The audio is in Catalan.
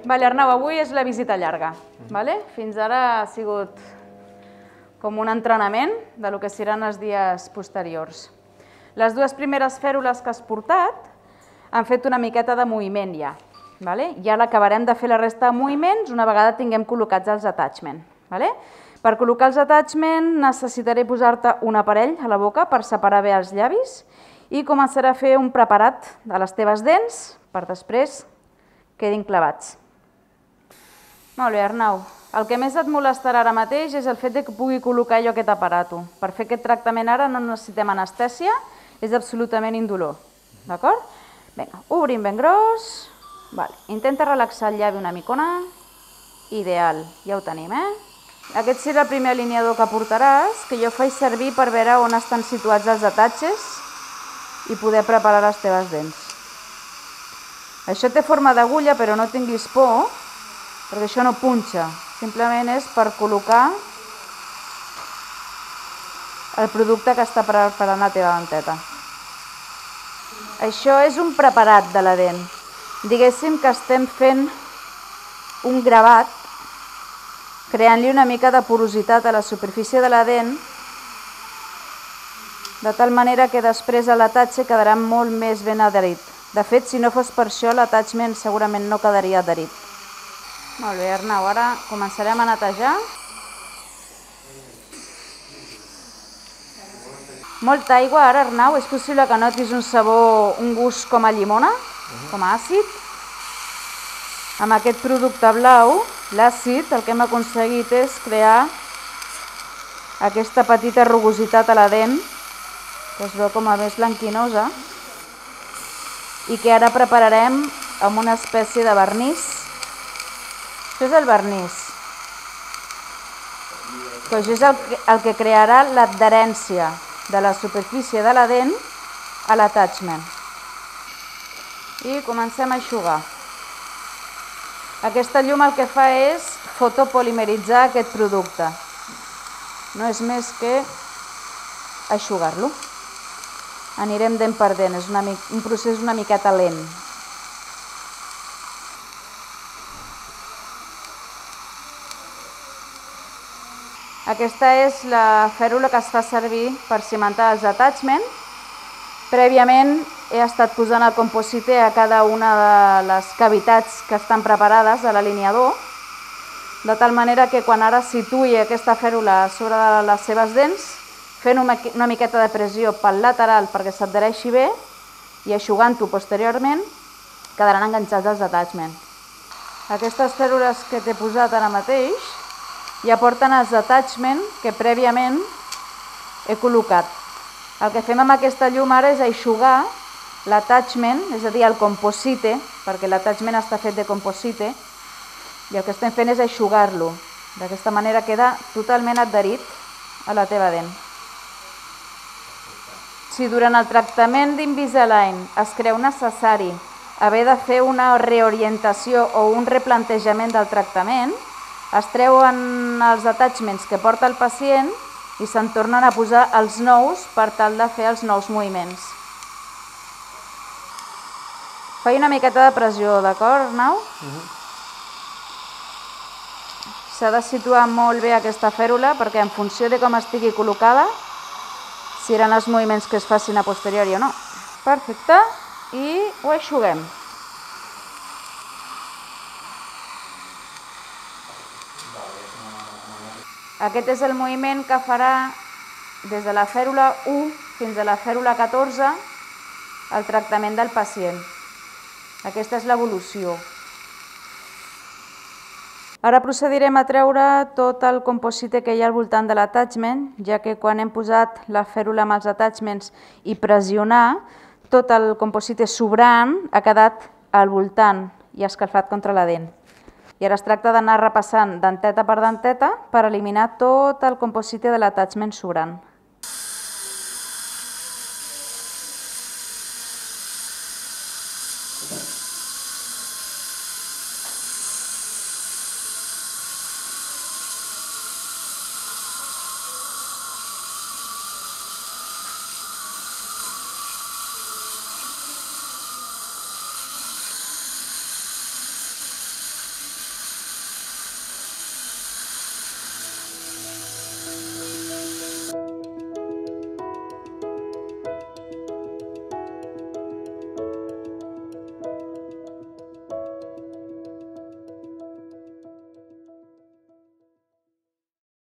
Vale, Arnau, avui és la visita llarga. Fins ara ha sigut com un entrenament del que seran els dies posteriors. Les dues primeres fèrules que has portat han fet una miqueta de moviment ja. Ja l'acabarem de fer la resta de moviments una vegada tinguem col·locats els attachments. Per col·locar els attachments necessitaré posar-te un aparell a la boca per separar bé els llavis i començaré a fer un preparat de les teves dents per després quedin clavats. Molt bé, Arnau. El que més et molestarà ara mateix és el fet que pugui col·locar jo aquest aparato. Per fer aquest tractament ara no necessitem anestèsia, és absolutament indolor. D'acord? Vinga, obrim ben gros. Intenta relaxar el llavi una micona. Ideal, ja ho tenim, Aquest serà el primer alineador que portaràs, que jo faig servir per veure on estan situats els atatges i poder preparar les teves dents. Això té forma d'agulla, però no tinguis por, perquè això no punxa. Simplement és per col·locar el producte que està preparant la teva denteta. Això és un preparat de la dent. Diguéssim que estem fent un gravat, creant-li una mica de porositat a la superfície de la dent, de tal manera que després l'atatge quedarà molt més ben adherit. De fet, si no fos per això, l'attachment segurament no quedaria adherit. Molt bé, Arnau, ara començarem a netejar. Molta aigua, ara, Arnau, és possible que notis un sabor, un gust com a llimona, com a àcid. Amb aquest producte blau, l'àcid, el que hem aconseguit és crear aquesta petita rugositat a la dent, que es veu com a més blanquinosa, i que ara prepararem amb una espècie de vernís. Això és el vernís. Això és el que crearà l'adherència de la superfície de la dent a l'attachment. I comencem a eixugar. Aquesta llum el que fa és fotopolimeritzar aquest producte. No és més que eixugar-lo. Anirem dent per dent, és un procés una miqueta lent. Aquesta és la fèrula que es fa servir per cimentar els attachments. Prèviament he estat posant el composite a cada una de les cavitats que estan preparades a l'alineador, de tal manera que quan ara situï aquesta fèrula sobre de les seves dents, fent una miqueta de pressió pel lateral perquè s'adhereixi bé i eixugant-ho posteriorment, quedaran enganxats els attachments. Aquestes fèrules que t'he posat ara mateix ja porten els attachments que prèviament he col·locat. El que fem amb aquesta llum ara és eixugar l'attachment, és a dir, el composite, perquè l'attachment està fet de composite, i el que estem fent és eixugar-lo. D'aquesta manera queda totalment adherit a la teva dent. Si durant el tractament d'Invisalign es creu necessari haver de fer una reorientació o un replantejament del tractament, es treuen els attachments que porta el pacient i se'n tornen a posar els nous per tal de fer els nous moviments. Faig una miqueta de pressió, d'acord, Arnau? S'ha de situar molt bé aquesta fèrula perquè en funció de com estigui col·locada seran els moviments que es facin a posteriori o no. Perfecte, i ho eixuguem. Aquest és el moviment que farà des de la fèrula 1 fins a la fèrula 14 el tractament del pacient. Aquesta és l'evolució. Ara procedirem a treure tot el composite que hi ha al voltant de l'attachment, ja que quan hem posat la fèrula amb els attachments i pressionar, tot el composite sobrant ha quedat al voltant i escalfat contra la dent. I ara es tracta d'anar repassant denteta per denteta per eliminar tot el composite de l'attachment sobrant.